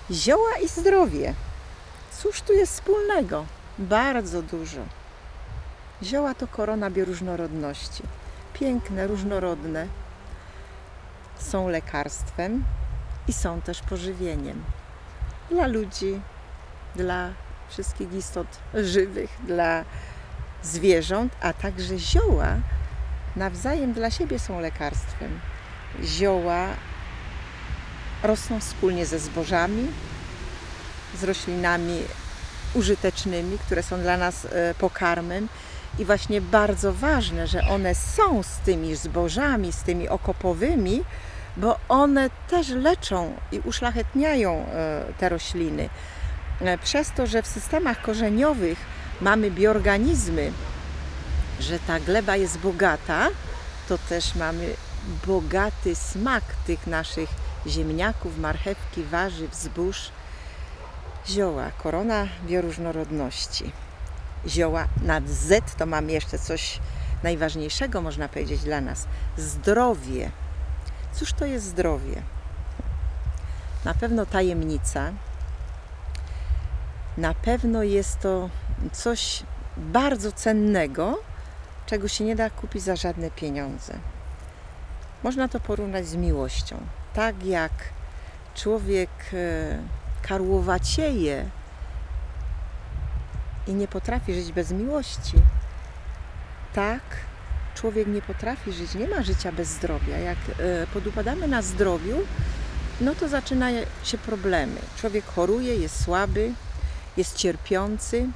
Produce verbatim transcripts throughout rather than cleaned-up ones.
Zioła i zdrowie. Cóż tu jest wspólnego? Bardzo dużo. Zioła to korona bioróżnorodności. Piękne, różnorodne. Są lekarstwem i są też pożywieniem. Dla ludzi, dla wszystkich istot żywych, dla zwierząt, a także zioła nawzajem dla siebie są lekarstwem. Zioła rosną wspólnie ze zbożami, z roślinami użytecznymi, które są dla nas pokarmem. I właśnie bardzo ważne, że one są z tymi zbożami, z tymi okopowymi, bo one też leczą i uszlachetniają te rośliny. Przez to, że w systemach korzeniowych mamy bioorganizmy, że ta gleba jest bogata, to też mamy bogaty smak tych naszych ziemniaków, marchewki, warzyw, zbóż. Zioła, korona bioróżnorodności. Zioła nad Z to mam jeszcze coś najważniejszego, można powiedzieć, dla nas. Zdrowie. Cóż to jest zdrowie? Na pewno tajemnica. Na pewno jest to coś bardzo cennego, czego się nie da kupić za żadne pieniądze. Można to porównać z miłością. Tak jak człowiek karłowacieje i nie potrafi żyć bez miłości, tak człowiek nie potrafi żyć, nie ma życia bez zdrowia. Jak podupadamy na zdrowiu, no to zaczynają się problemy. Człowiek choruje, jest słaby, jest cierpiący.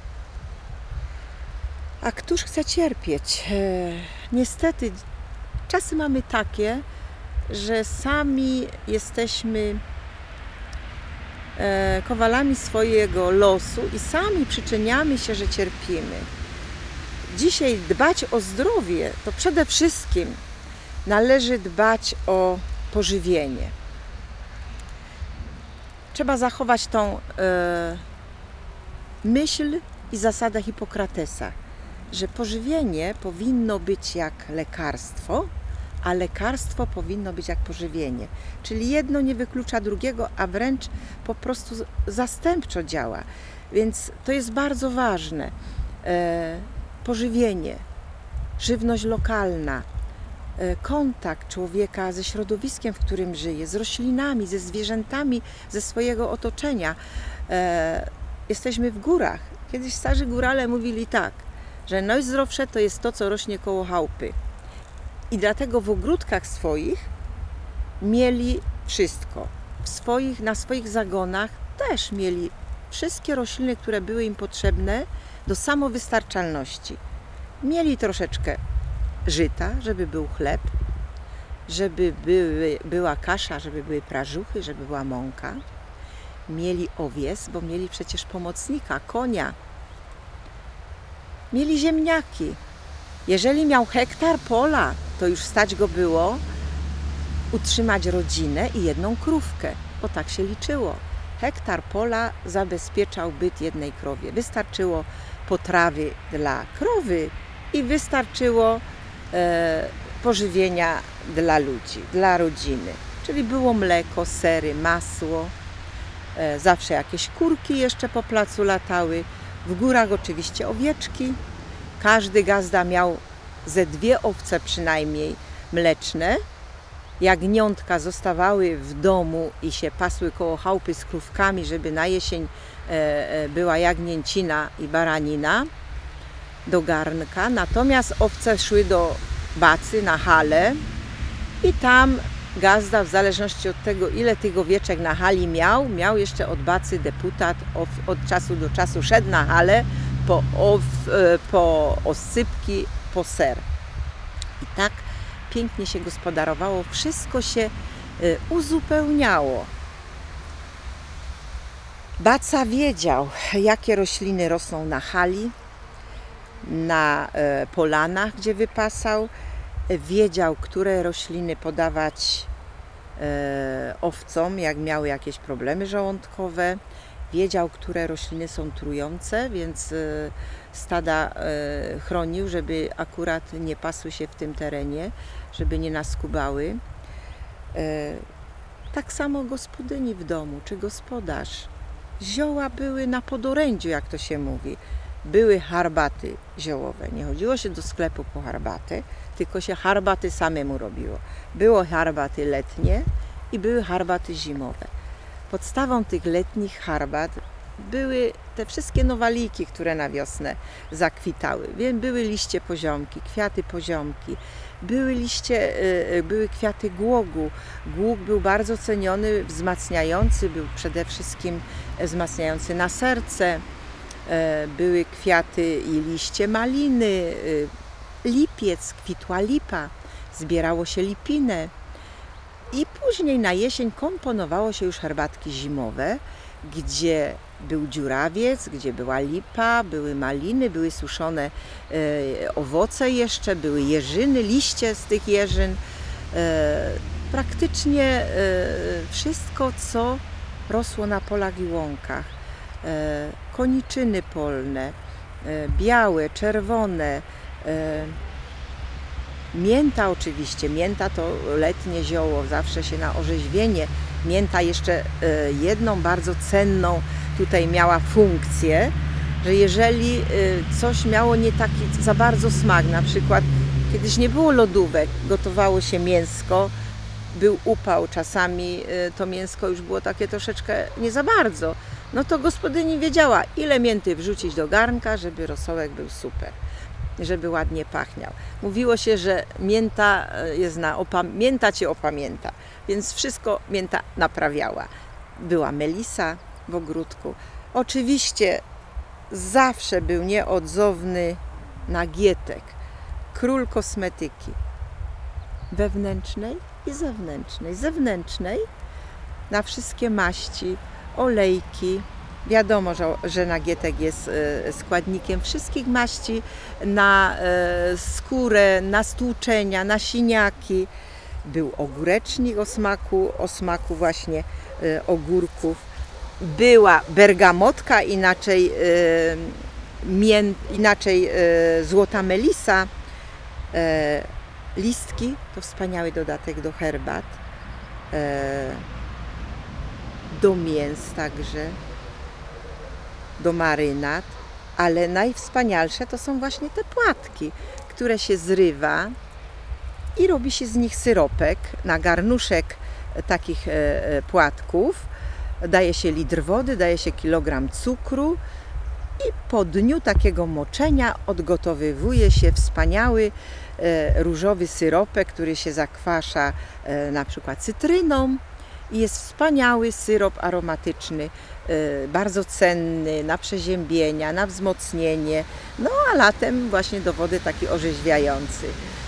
A któż chce cierpieć? Niestety czasy mamy takie, że sami jesteśmy kowalami swojego losu i sami przyczyniamy się, że cierpimy. Dzisiaj dbać o zdrowie to przede wszystkim należy dbać o pożywienie. Trzeba zachować tą e, myśl i zasadę Hipokratesa, że pożywienie powinno być jak lekarstwo, a lekarstwo powinno być jak pożywienie. Czyli jedno nie wyklucza drugiego, a wręcz po prostu zastępczo działa. Więc to jest bardzo ważne. E, pożywienie, żywność lokalna, e, kontakt człowieka ze środowiskiem, w którym żyje, z roślinami, ze zwierzętami, ze swojego otoczenia. E, jesteśmy w górach. Kiedyś starzy górale mówili tak, że najzdrowsze to jest to, co rośnie koło chałupy. I dlatego w ogródkach swoich mieli wszystko. W swoich, na swoich zagonach też mieli wszystkie rośliny, które były im potrzebne do samowystarczalności. Mieli troszeczkę żyta, żeby był chleb, żeby były, była kasza, żeby były prażuchy, żeby była mąka. Mieli owies, bo mieli przecież pomocnika, konia. Mieli ziemniaki. Jeżeli miał hektar pola, to już stać go było utrzymać rodzinę i jedną krówkę, bo tak się liczyło. Hektar pola zabezpieczał byt jednej krowie. Wystarczyło potrawy dla krowy i wystarczyło e, pożywienia dla ludzi, dla rodziny. Czyli było mleko, sery, masło, e, zawsze jakieś kurki jeszcze po placu latały. W górach oczywiście owieczki. Każdy gazda miał ze dwie owce przynajmniej mleczne. Jagniątka zostawały w domu i się pasły koło chałupy z krówkami, żeby na jesień była jagnięcina i baranina do garnka. Natomiast owce szły do bacy na halę i tam gazda, w zależności od tego, ile tych owieczek na hali miał, miał jeszcze od bacy deputat, od czasu do czasu szedł na halę po, ow, po oscypki, po ser. I tak pięknie się gospodarowało, wszystko się uzupełniało. Baca wiedział, jakie rośliny rosną na hali, na polanach, gdzie wypasał. Wiedział, które rośliny podawać owcom, jak miały jakieś problemy żołądkowe. Wiedział, które rośliny są trujące, więc stada chronił, żeby akurat nie pasły się w tym terenie, żeby nie naskubały. Tak samo gospodyni w domu, czy gospodarz. Zioła były na podorędziu, jak to się mówi. Były herbaty ziołowe. Nie chodziło się do sklepu po herbatę, tylko się herbaty samemu robiło. Było herbaty letnie i były herbaty zimowe. Podstawą tych letnich herbat były te wszystkie nowaliki, które na wiosnę zakwitały. Wiem, były liście poziomki, kwiaty poziomki, były liście, były kwiaty głogu. Głóg był bardzo ceniony, wzmacniający, był przede wszystkim wzmacniający na serce. Były kwiaty i liście maliny, lipiec, kwitła lipa, zbierało się lipinę. I później na jesień komponowało się już herbatki zimowe, gdzie był dziurawiec, gdzie była lipa, były maliny, były suszone e, owoce jeszcze, były jeżyny, liście z tych jeżyn. E, praktycznie e, wszystko, co rosło na polach i łąkach. E, koniczyny polne, e, białe, czerwone, e, mięta oczywiście, mięta to letnie zioło, zawsze się na orzeźwienie. Mięta jeszcze jedną bardzo cenną tutaj miała funkcję, że jeżeli coś miało nie taki za bardzo smak, na przykład kiedyś nie było lodówek, gotowało się mięsko, był upał, czasami to mięsko już było takie troszeczkę nie za bardzo, no to gospodyni wiedziała, ile mięty wrzucić do garnka, żeby rosołek był super, żeby ładnie pachniał. Mówiło się, że mięta jest na opam- mięta cię opamięta, więc wszystko mięta naprawiała. Była melisa w ogródku. Oczywiście zawsze był nieodzowny Nagietek, król kosmetyki wewnętrznej i zewnętrznej. Zewnętrznej na wszystkie maści, olejki. Wiadomo, że, że Nagietek jest składnikiem wszystkich maści na skórę, na stłuczenia, na siniaki. Był ogórecznik o smaku, o smaku właśnie ogórków. Była bergamotka, inaczej, mię, inaczej złota melisa. Listki to wspaniały dodatek do herbat, do mięs także, do marynat, ale najwspanialsze to są właśnie te płatki, które się zrywa i robi się z nich syropek. Na garnuszek takich płatków daje się litr wody, daje się kilogram cukru i po dniu takiego moczenia odgotowywuje się wspaniały różowy syropek, który się zakwasza na przykład cytryną. I jest wspaniały syrop aromatyczny, bardzo cenny na przeziębienia, na wzmocnienie, no a latem właśnie do wody taki orzeźwiający.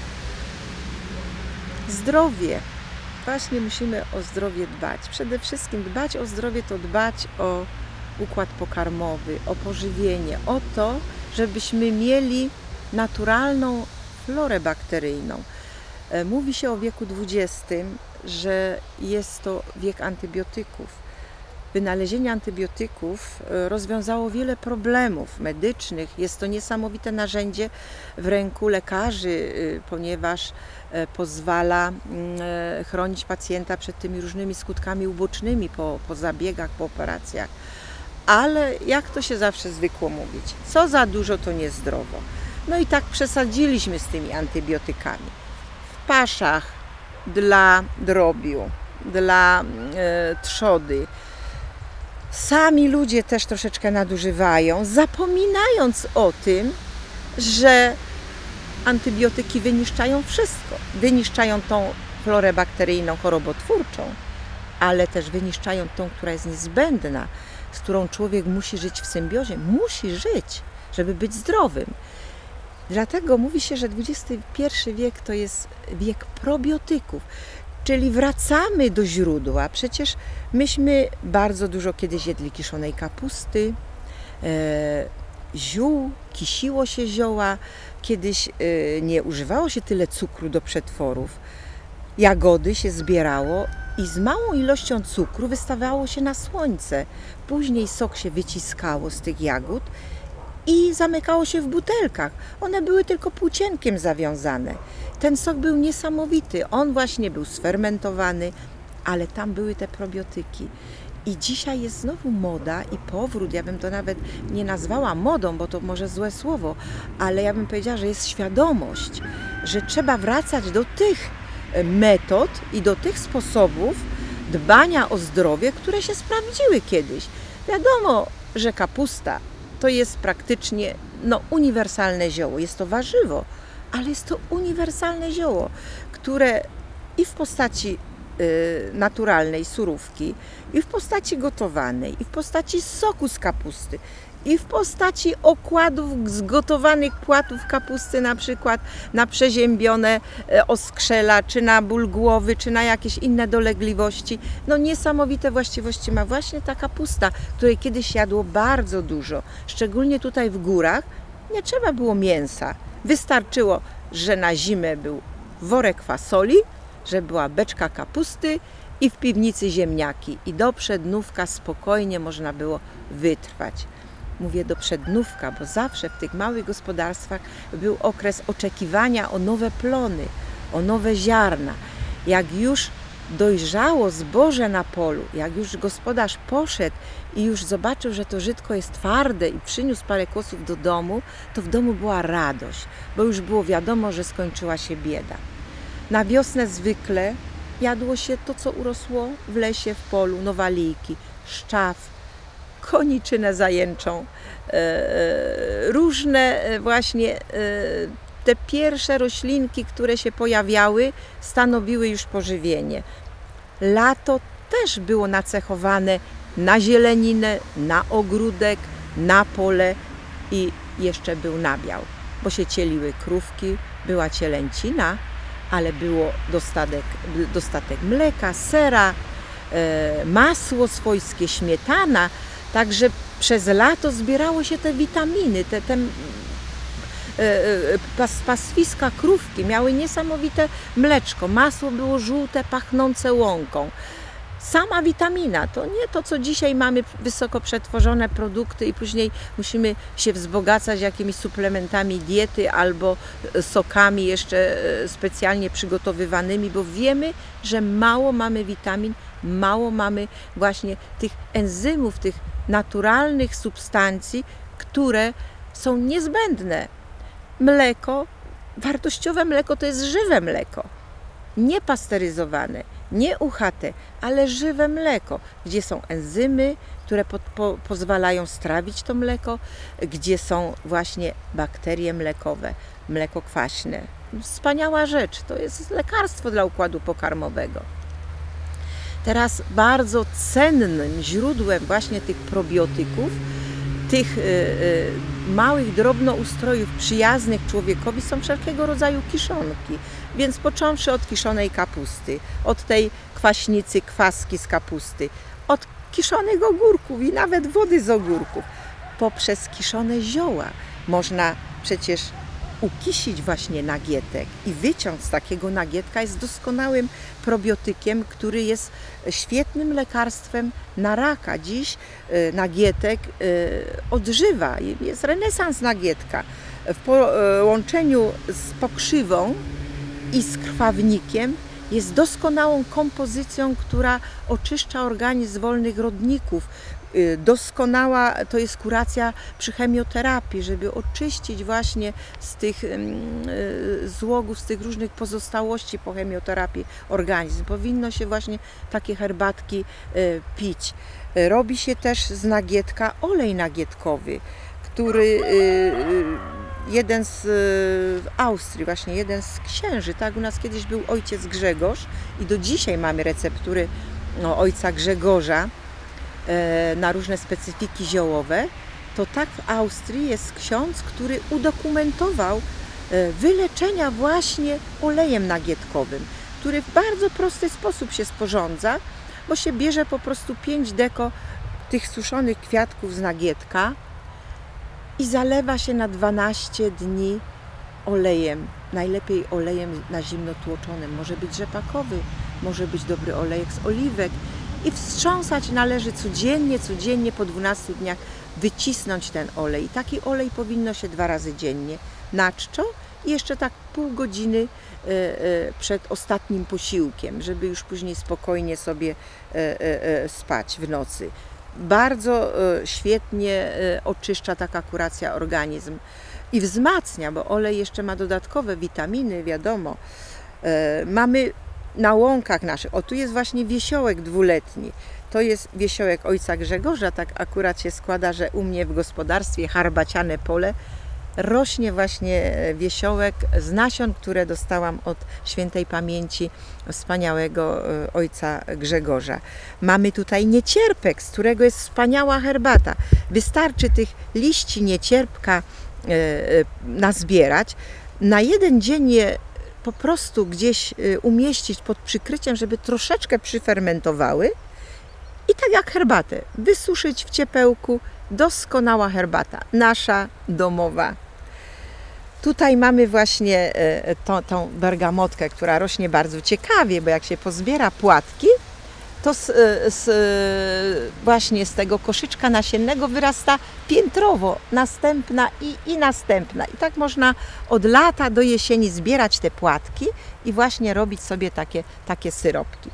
Zdrowie. Właśnie musimy o zdrowie dbać. Przede wszystkim dbać o zdrowie to dbać o układ pokarmowy, o pożywienie, o to, żebyśmy mieli naturalną florę bakteryjną. Mówi się o wieku dwudziestym, że jest to wiek antybiotyków. Wynalezienie antybiotyków rozwiązało wiele problemów medycznych. Jest to niesamowite narzędzie w ręku lekarzy, ponieważ pozwala chronić pacjenta przed tymi różnymi skutkami ubocznymi po, po zabiegach, po operacjach. Ale jak to się zawsze zwykło mówić, co za dużo to niezdrowo. No i tak przesadziliśmy z tymi antybiotykami. W paszach dla drobiu, dla e, trzody. Sami ludzie też troszeczkę nadużywają, zapominając o tym, że antybiotyki wyniszczają wszystko. Wyniszczają tą florę bakteryjną chorobotwórczą, ale też wyniszczają tą, która jest niezbędna, z którą człowiek musi żyć w symbiozie. Musi żyć, żeby być zdrowym. Dlatego mówi się, że dwudziesty pierwszy wiek to jest wiek probiotyków, czyli wracamy do źródła. Przecież myśmy bardzo dużo kiedyś jedli kiszonej kapusty, e, ziół, kisiło się zioła. Kiedyś e, nie używało się tyle cukru do przetworów. Jagody się zbierało i z małą ilością cukru wystawiało się na słońce. Później sok się wyciskało z tych jagód i zamykało się w butelkach. One były tylko płócienkiem zawiązane. Ten sok był niesamowity. On właśnie był sfermentowany, ale tam były te probiotyki. I dzisiaj jest znowu moda i powrót, ja bym to nawet nie nazwała modą, bo to może złe słowo, ale ja bym powiedziała, że jest świadomość, że trzeba wracać do tych metod i do tych sposobów dbania o zdrowie, które się sprawdziły kiedyś. Wiadomo, że kapusta to jest praktycznie no, uniwersalne zioło, jest to warzywo, ale jest to uniwersalne zioło, które i w postaci y, naturalnej surówki, i w postaci gotowanej, i w postaci soku z kapusty, i w postaci okładów zgotowanych płatów kapusty, na przykład na przeziębione oskrzela, czy na ból głowy, czy na jakieś inne dolegliwości. No niesamowite właściwości ma właśnie ta kapusta, której kiedyś jadło bardzo dużo, szczególnie tutaj w górach. Nie trzeba było mięsa. Wystarczyło, że na zimę był worek fasoli, że była beczka kapusty i w piwnicy ziemniaki. I do przednówka spokojnie można było wytrwać. Mówię do przednówka, bo zawsze w tych małych gospodarstwach był okres oczekiwania o nowe plony, o nowe ziarna. Jak już dojrzało zboże na polu, jak już gospodarz poszedł i już zobaczył, że to żytko jest twarde i przyniósł parę kłosów do domu, to w domu była radość, bo już było wiadomo, że skończyła się bieda. Na wiosnę zwykle jadło się to, co urosło w lesie, w polu, nowalijki, szczaw, koniczynę zajęczą, różne właśnie te pierwsze roślinki, które się pojawiały, stanowiły już pożywienie. Lato też było nacechowane na zieleninę, na ogródek, na pole i jeszcze był nabiał, bo się cieliły krówki, była cielęcina, ale było dostatek, dostatek mleka, sera, masło swojskie, śmietana. Także przez lato zbierało się te witaminy, te, te pas, paswiska krówki miały niesamowite mleczko, masło było żółte, pachnące łąką. Sama witamina, to nie to, co dzisiaj mamy wysoko przetworzone produkty i później musimy się wzbogacać jakimiś suplementami diety albo sokami jeszcze specjalnie przygotowywanymi, bo wiemy, że mało mamy witamin, mało mamy właśnie tych enzymów, tych naturalnych substancji, które są niezbędne. Mleko, wartościowe mleko to jest żywe mleko, nie pasteryzowane, nie uchate, ale żywe mleko, gdzie są enzymy, które po, po, pozwalają strawić to mleko, gdzie są właśnie bakterie mlekowe, mleko kwaśne. Wspaniała rzecz, to jest lekarstwo dla układu pokarmowego. Teraz bardzo cennym źródłem właśnie tych probiotyków, tych y, y, małych drobnoustrojów przyjaznych człowiekowi są wszelkiego rodzaju kiszonki. Więc począwszy od kiszonej kapusty, od tej kwaśnicy, kwaski z kapusty, od kiszonych ogórków i nawet wody z ogórków, poprzez kiszone zioła można przecież ukisić właśnie nagietek i wyciąg z takiego nagietka jest doskonałym probiotykiem, który jest świetnym lekarstwem na raka. Dziś nagietek odżywa, jest renesans nagietka. W połączeniu z pokrzywą i z krwawnikiem jest doskonałą kompozycją, która oczyszcza organizm z wolnych rodników. Doskonała to jest kuracja przy chemioterapii, żeby oczyścić właśnie z tych złogów, z tych różnych pozostałości po chemioterapii organizm. Powinno się właśnie takie herbatki pić. Robi się też z nagietka olej nagietkowy, który jeden z w Austrii, właśnie jeden z księży, tak, u nas kiedyś był ojciec Grzegorz i do dzisiaj mamy receptury no, ojca Grzegorza na różne specyfiki ziołowe, to tak w Austrii jest ksiądz, który udokumentował wyleczenia właśnie olejem nagietkowym, który w bardzo prosty sposób się sporządza, bo się bierze po prostu pięć deko tych suszonych kwiatków z nagietka i zalewa się na dwanaście dni olejem, najlepiej olejem na zimno tłoczonym, może być rzepakowy, może być dobry olejek z oliwek i wstrząsać należy codziennie, codziennie po dwunastu dniach wycisnąć ten olej. I taki olej powinno się dwa razy dziennie na czczo i jeszcze tak pół godziny przed ostatnim posiłkiem, żeby już później spokojnie sobie spać w nocy. Bardzo świetnie oczyszcza taka kuracja organizm i wzmacnia, bo olej jeszcze ma dodatkowe witaminy, wiadomo. Mamy na łąkach naszych, o tu jest właśnie wiesiołek dwuletni, to jest wiesiołek ojca Grzegorza, tak akurat się składa, że u mnie w gospodarstwie Harbaciane Pole rośnie właśnie wiesiołek z nasion, które dostałam od świętej pamięci wspaniałego ojca Grzegorza. Mamy tutaj niecierpek, z którego jest wspaniała herbata. Wystarczy tych liści niecierpka nazbierać, na jeden dzień je po prostu gdzieś umieścić pod przykryciem, żeby troszeczkę przyfermentowały i tak jak herbatę wysuszyć w ciepełku. Doskonała herbata, nasza domowa. Tutaj mamy właśnie tą, tą bergamotkę, która rośnie bardzo ciekawie, bo jak się pozbiera płatki, to z, z, właśnie z tego koszyczka nasiennego wyrasta piętrowo następna i, i następna. I tak można od lata do jesieni zbierać te płatki i właśnie robić sobie takie, takie syropki.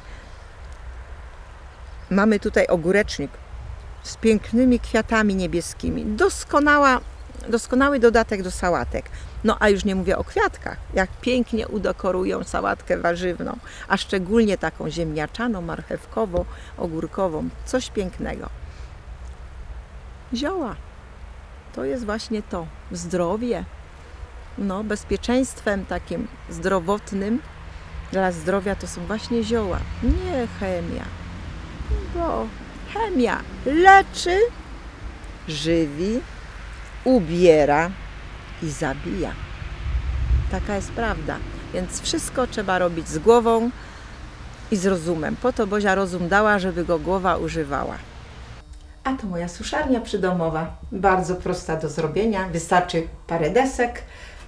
Mamy tutaj ogórecznik z pięknymi kwiatami niebieskimi. Doskonała, doskonały dodatek do sałatek. No a już nie mówię o kwiatkach, jak pięknie udekorują sałatkę warzywną, a szczególnie taką ziemniaczaną, marchewkową, ogórkową. Coś pięknego. Zioła. To jest właśnie to. Zdrowie. No, bezpieczeństwem takim zdrowotnym dla zdrowia to są właśnie zioła. Nie chemia. Bo chemia leczy, żywi, ubiera i zabija. Taka jest prawda. Więc wszystko trzeba robić z głową i z rozumem. Po to Bozia rozum dała, żeby go głowa używała. A to moja suszarnia przydomowa. Bardzo prosta do zrobienia. Wystarczy parę desek,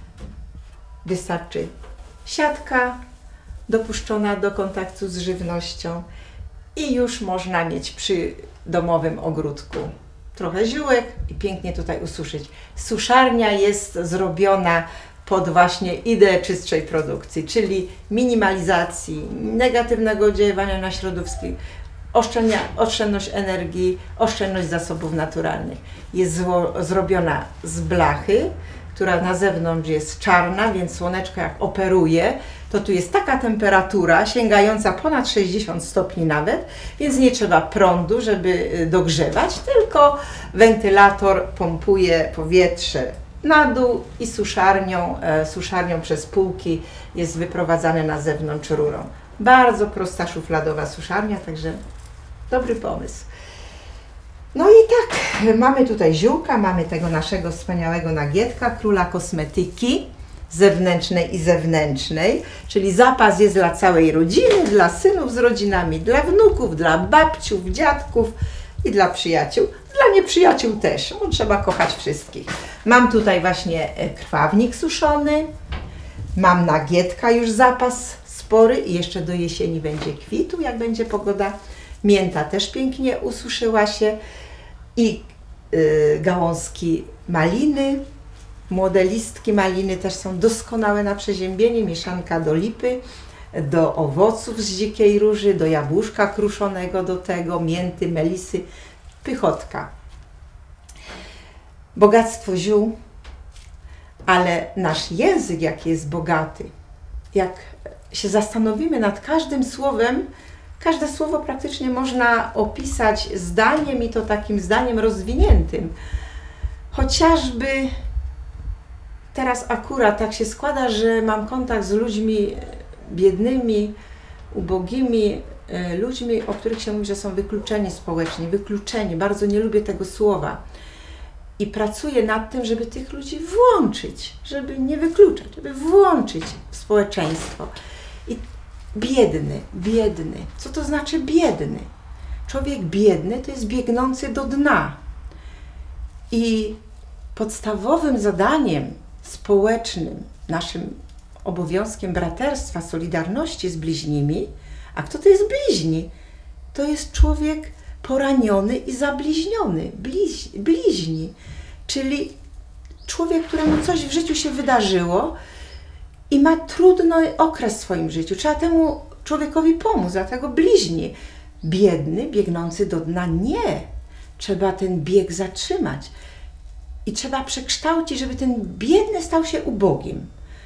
wystarczy siatka dopuszczona do kontaktu z żywnością i już można mieć przy domowym ogródku trochę ziółek i pięknie tutaj ususzyć. Suszarnia jest zrobiona pod właśnie ideę czystszej produkcji, czyli minimalizacji, negatywnego oddziaływania na środowisko, oszczędność energii, oszczędność zasobów naturalnych. Jest zło, zrobiona z blachy, która na zewnątrz jest czarna, więc słoneczko jak operuje, to tu jest taka temperatura sięgająca ponad sześćdziesiąt stopni nawet, więc nie trzeba prądu, żeby dogrzewać, tylko wentylator pompuje powietrze na dół i suszarnią, e, suszarnią przez półki jest wyprowadzane na zewnątrz rurą. Bardzo prosta szufladowa suszarnia, także dobry pomysł. No i tak, mamy tutaj ziółka, mamy tego naszego wspaniałego nagietka, króla kosmetyki zewnętrznej i zewnętrznej, czyli zapas jest dla całej rodziny, dla synów z rodzinami, dla wnuków, dla babciów, dziadków i dla przyjaciół. Dla nieprzyjaciół też, bo trzeba kochać wszystkich. Mam tutaj właśnie krwawnik suszony, mam nagietka już zapas spory i jeszcze do jesieni będzie kwitu, jak będzie pogoda. Mięta też pięknie ususzyła się i y, gałązki maliny, młode listki maliny też są doskonałe na przeziębienie, mieszanka do lipy, do owoców z dzikiej róży, do jabłuszka kruszonego do tego, mięty, melisy, pychotka. Bogactwo ziół, ale nasz język jaki jest bogaty. Jak się zastanowimy nad każdym słowem, każde słowo praktycznie można opisać zdaniem i to takim zdaniem rozwiniętym. Chociażby teraz akurat tak się składa, że mam kontakt z ludźmi biednymi, ubogimi, ludźmi, o których się mówi, że są wykluczeni społecznie, wykluczeni. Bardzo nie lubię tego słowa. I pracuję nad tym, żeby tych ludzi włączyć, żeby nie wykluczać, żeby włączyć w społeczeństwo. I biedny, biedny. Co to znaczy biedny? Człowiek biedny to jest biegnący do dna. I podstawowym zadaniem społecznym, naszym obowiązkiem braterstwa, solidarności z bliźnimi, a kto to jest bliźni? To jest człowiek poraniony i zabliźniony, bliź, bliźni, czyli człowiek, któremu coś w życiu się wydarzyło i ma trudny okres w swoim życiu. Trzeba temu człowiekowi pomóc, dlatego bliźni. Biedny, biegnący do dna, nie. Trzeba ten bieg zatrzymać. I trzeba przekształcić, żeby ten biedny stał się ubogim.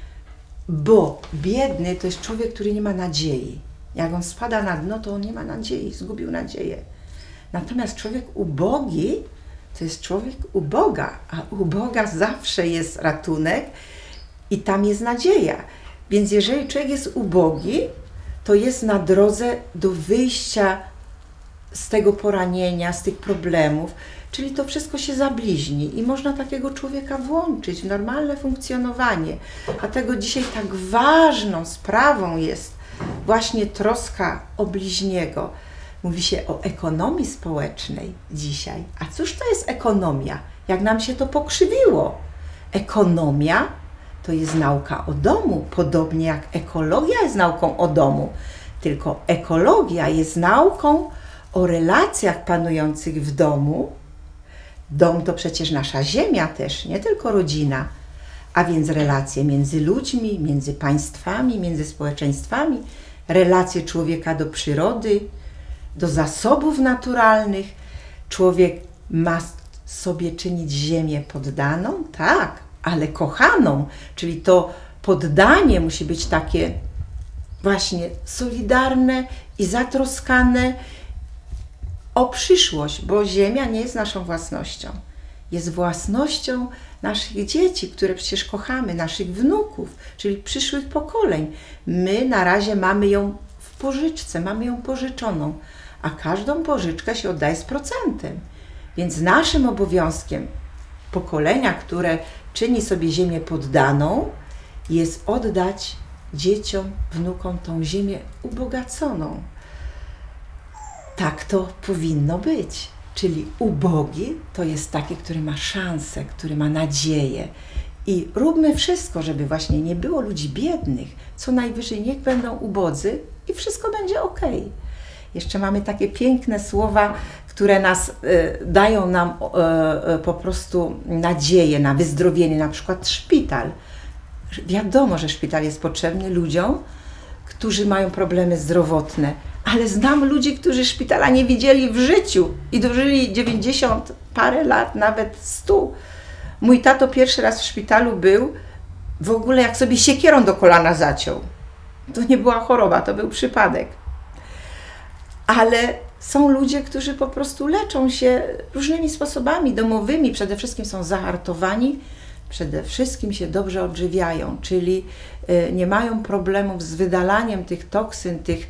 Bo biedny to jest człowiek, który nie ma nadziei. Jak on spada na dno, to on nie ma nadziei, zgubił nadzieję. Natomiast człowiek ubogi to jest człowiek u Boga, a u Boga zawsze jest ratunek i tam jest nadzieja. Więc jeżeli człowiek jest ubogi, to jest na drodze do wyjścia z tego poranienia, z tych problemów, czyli to wszystko się zabliźni i można takiego człowieka włączyć w normalne funkcjonowanie. Dlatego dzisiaj tak ważną sprawą jest właśnie troska o bliźniego. Mówi się o ekonomii społecznej dzisiaj. A cóż to jest ekonomia? Jak nam się to pokrzywiło? Ekonomia to jest nauka o domu, podobnie jak ekologia jest nauką o domu. Tylko ekologia jest nauką o relacjach panujących w domu. Dom to przecież nasza ziemia też, nie tylko rodzina, a więc relacje między ludźmi, między państwami, między społeczeństwami, relacje człowieka do przyrody, do zasobów naturalnych. Człowiek ma sobie czynić ziemię poddaną? Tak, ale kochaną, czyli to poddanie musi być takie właśnie solidarne i zatroskane o przyszłość, bo ziemia nie jest naszą własnością. Jest własnością naszych dzieci, które przecież kochamy, naszych wnuków, czyli przyszłych pokoleń. My na razie mamy ją w pożyczce, mamy ją pożyczoną, a każdą pożyczkę się oddaje z procentem. Więc naszym obowiązkiem pokolenia, które czyni sobie ziemię poddaną, jest oddać dzieciom, wnukom tą ziemię ubogaconą. Tak to powinno być. Czyli ubogi to jest taki, który ma szansę, który ma nadzieję. I róbmy wszystko, żeby właśnie nie było ludzi biednych. Co najwyżej niech będą ubodzy i wszystko będzie ok. Jeszcze mamy takie piękne słowa, które nas y, dają nam y, y, po prostu nadzieję na wyzdrowienie. Na przykład szpital. Wiadomo, że szpital jest potrzebny ludziom, którzy mają problemy zdrowotne. Ale znam ludzi, którzy szpitala nie widzieli w życiu i dożyli dziewięćdziesiąt parę lat, nawet stu. Mój tato pierwszy raz w szpitalu był, w ogóle jak sobie siekierą do kolana zaciął. To nie była choroba, to był przypadek. Ale są ludzie, którzy po prostu leczą się różnymi sposobami domowymi. Przede wszystkim są zahartowani, przede wszystkim się dobrze odżywiają, czyli nie mają problemów z wydalaniem tych toksyn, tych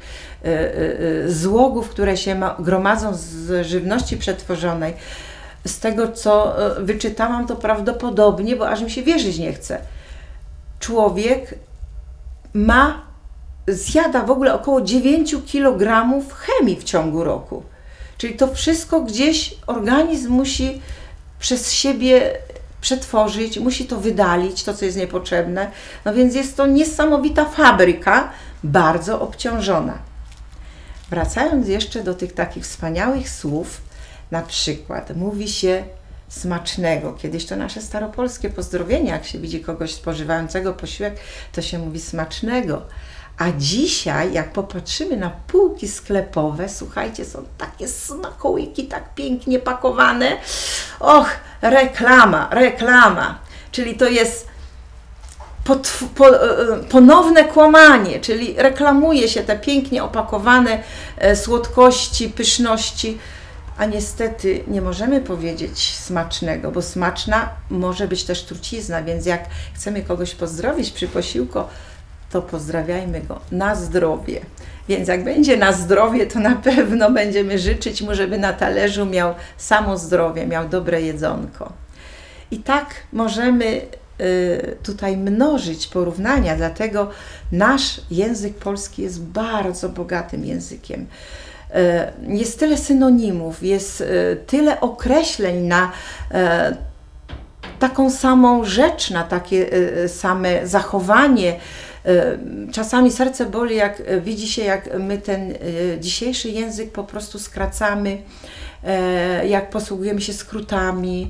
złogów, które się gromadzą z żywności przetworzonej. Z tego, co wyczytałam, to prawdopodobnie, bo aż mi się wierzyć nie chce, człowiek ma, zjada w ogóle około dziewięć kilogramów chemii w ciągu roku. Czyli to wszystko gdzieś organizm musi przez siebie przetworzyć, musi to wydalić, to co jest niepotrzebne. No więc jest to niesamowita fabryka, bardzo obciążona. Wracając jeszcze do tych takich wspaniałych słów, na przykład mówi się smacznego. Kiedyś to nasze staropolskie pozdrowienie, jak się widzi kogoś spożywającego posiłek, to się mówi smacznego. A dzisiaj, jak popatrzymy na półki sklepowe, słuchajcie, są takie smakołyki, tak pięknie pakowane. Och, reklama, reklama. Czyli to jest pod, po, ponowne kłamanie, czyli reklamuje się te pięknie opakowane słodkości, pyszności, a niestety nie możemy powiedzieć smacznego, bo smaczna może być też trucizna, więc jak chcemy kogoś pozdrowić przy posiłku, to pozdrawiajmy go na zdrowie. Więc jak będzie na zdrowie, to na pewno będziemy życzyć mu, żeby na talerzu miał samo zdrowie, miał dobre jedzonko. I tak możemy y, tutaj mnożyć porównania, dlatego nasz język polski jest bardzo bogatym językiem. Y, jest tyle synonimów, jest y, tyle określeń na y, taką samą rzecz, na takie y, same zachowanie. Czasami serce boli, jak widzi się, jak my ten dzisiejszy język po prostu skracamy, jak posługujemy się skrótami,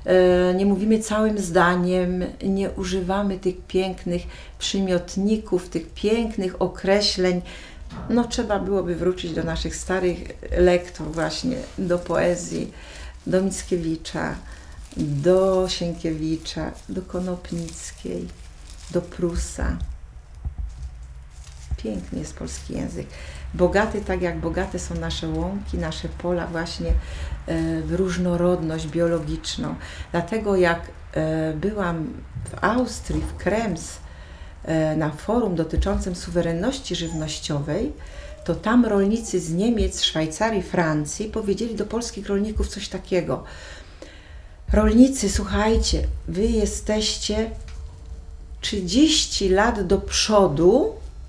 nie mówimy całym zdaniem, nie używamy tych pięknych przymiotników, tych pięknych określeń. No trzeba byłoby wrócić do naszych starych lektur właśnie, do poezji, do Mickiewicza, do Sienkiewicza, do Konopnickiej, do Prusa. Piękny jest polski język. Bogaty, tak jak bogate są nasze łąki, nasze pola właśnie w różnorodność biologiczną. Dlatego jak byłam w Austrii, w Krems, na forum dotyczącym suwerenności żywnościowej, to tam rolnicy z Niemiec, Szwajcarii, Francji powiedzieli do polskich rolników coś takiego. Rolnicy, słuchajcie, wy jesteście trzydzieści lat do przodu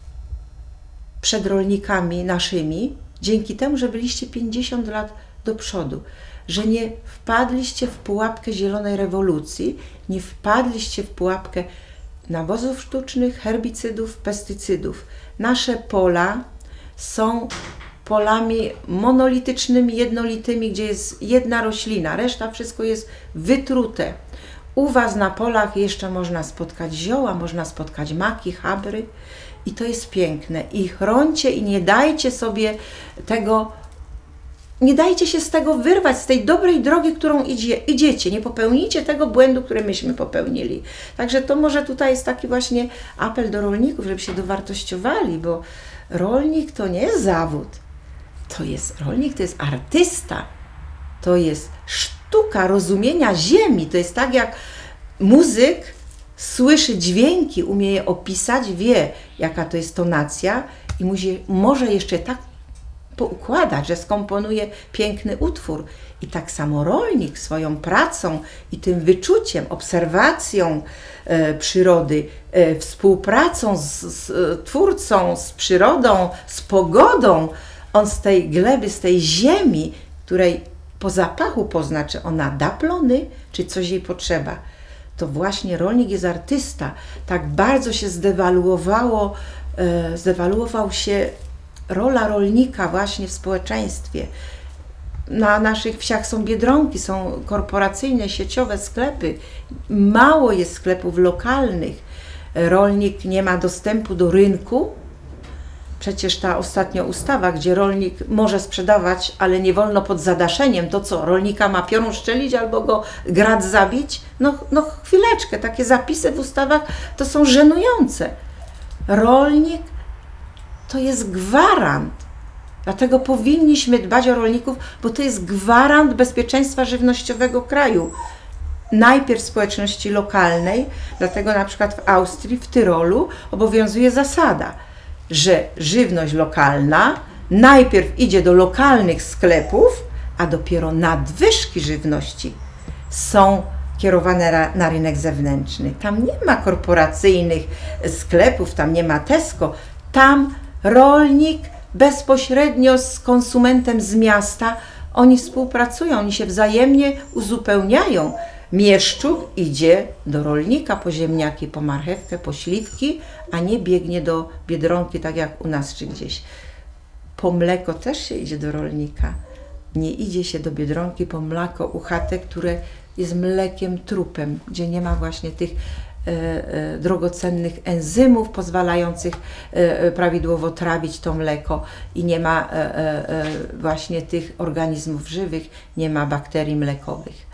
przed rolnikami naszymi, dzięki temu, że byliście pięćdziesiąt lat do przodu, że nie wpadliście w pułapkę zielonej rewolucji, nie wpadliście w pułapkę nawozów sztucznych, herbicydów, pestycydów. Nasze pola są polami monolitycznymi, jednolitymi, gdzie jest jedna roślina, reszta wszystko jest wytrute. U was na polach jeszcze można spotkać zioła, można spotkać maki, chabry i to jest piękne. I chrońcie i nie dajcie sobie tego, nie dajcie się z tego wyrwać, z tej dobrej drogi, którą idzie, idziecie. Nie popełnijcie tego błędu, który myśmy popełnili. Także to może tutaj jest taki właśnie apel do rolników, żeby się dowartościowali, bo rolnik to nie jest zawód. To jest, rolnik to jest artysta. To jest sztuka rozumienia ziemi. To jest tak jak muzyk słyszy dźwięki, umie je opisać, wie jaka to jest tonacja i musi, może jeszcze tak poukładać, że skomponuje piękny utwór. I tak samo rolnik swoją pracą i tym wyczuciem, obserwacją e, przyrody, e, współpracą z, z e, twórcą, z przyrodą, z pogodą, on z tej gleby, z tej ziemi, której po zapachu pozna, czy ona da plony, czy coś jej potrzeba. To właśnie rolnik jest artysta. Tak bardzo się zdewaluowało, e, zdewaluował się rola rolnika właśnie w społeczeństwie. Na naszych wsiach są biedronki, są korporacyjne, sieciowe sklepy. Mało jest sklepów lokalnych. Rolnik nie ma dostępu do rynku. Przecież ta ostatnia ustawa, gdzie rolnik może sprzedawać, ale nie wolno pod zadaszeniem, to co, rolnika ma piorun szczelić albo go grad zabić? No, no chwileczkę, takie zapisy w ustawach to są żenujące. Rolnik to jest gwarant. Dlatego powinniśmy dbać o rolników, bo to jest gwarant bezpieczeństwa żywnościowego kraju. Najpierw społeczności lokalnej, dlatego na przykład w Austrii, w Tyrolu obowiązuje zasada, że żywność lokalna najpierw idzie do lokalnych sklepów, a dopiero nadwyżki żywności są kierowane na, na rynek zewnętrzny. Tam nie ma korporacyjnych sklepów, tam nie ma Tesco, tam rolnik bezpośrednio z konsumentem z miasta, oni współpracują, oni się wzajemnie uzupełniają. Mieszczuk idzie do rolnika po ziemniaki, po marchewkę, po śliwki, a nie biegnie do Biedronki, tak jak u nas czy gdzieś. Po mleko też się idzie do rolnika. Nie idzie się do Biedronki po mleko U H T, które jest mlekiem trupem, gdzie nie ma właśnie tych e, e, drogocennych enzymów pozwalających e, prawidłowo trawić to mleko i nie ma e, e, właśnie tych organizmów żywych, nie ma bakterii mlekowych.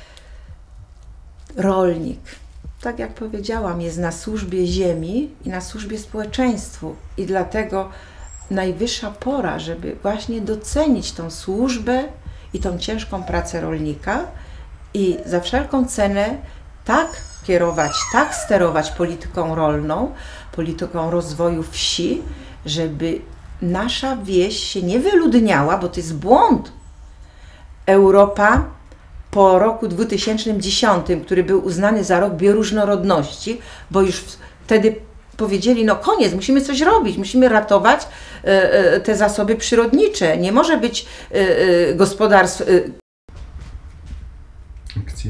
Rolnik, tak jak powiedziałam, jest na służbie ziemi i na służbie społeczeństwu i dlatego najwyższa pora, żeby właśnie docenić tą służbę i tą ciężką pracę rolnika i za wszelką cenę tak kierować, tak sterować polityką rolną, polityką rozwoju wsi, żeby nasza wieś się nie wyludniała, bo to jest błąd. Europa po roku dwutysięcznym dziesiątym, który był uznany za rok bioróżnorodności, bo już wtedy powiedzieli, no koniec, musimy coś robić, musimy ratować e, te zasoby przyrodnicze. Nie może być e, e, gospodarstw. E. Akcja.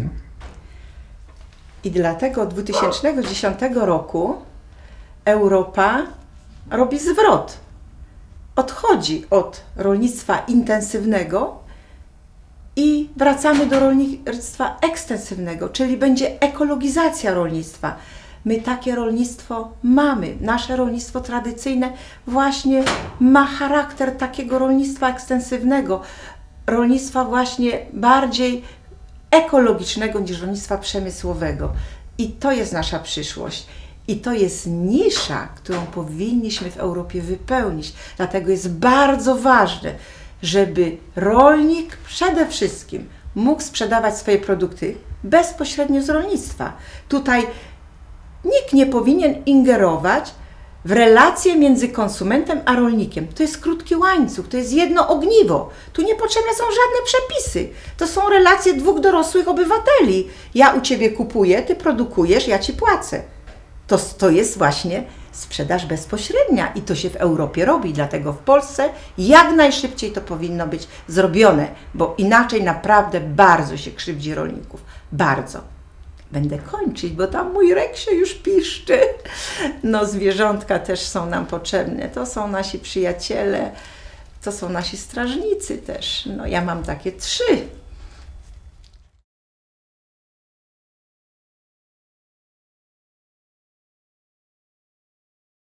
I dlatego od dwutysięcznego dziesiątego roku Europa robi zwrot. Odchodzi od rolnictwa intensywnego I wracamy do rolnictwa ekstensywnego, czyli będzie ekologizacja rolnictwa. My takie rolnictwo mamy. Nasze rolnictwo tradycyjne właśnie ma charakter takiego rolnictwa ekstensywnego, rolnictwa właśnie bardziej ekologicznego niż rolnictwa przemysłowego. I to jest nasza przyszłość. I to jest nisza, którą powinniśmy w Europie wypełnić. Dlatego jest bardzo ważne, żeby rolnik przede wszystkim mógł sprzedawać swoje produkty bezpośrednio z rolnictwa. Tutaj nikt nie powinien ingerować w relacje między konsumentem a rolnikiem. To jest krótki łańcuch, to jest jedno ogniwo. Tu niepotrzebne są żadne przepisy. To są relacje dwóch dorosłych obywateli. Ja u Ciebie kupuję, Ty produkujesz, ja Ci płacę. To, to jest właśnie sprzedaż bezpośrednia i to się w Europie robi, dlatego w Polsce jak najszybciej to powinno być zrobione, bo inaczej naprawdę bardzo się krzywdzi rolników. Bardzo. Będę kończyć, bo tam mój Reksio już piszczy. No zwierzątka też są nam potrzebne, to są nasi przyjaciele, to są nasi strażnicy też. No ja mam takie trzy.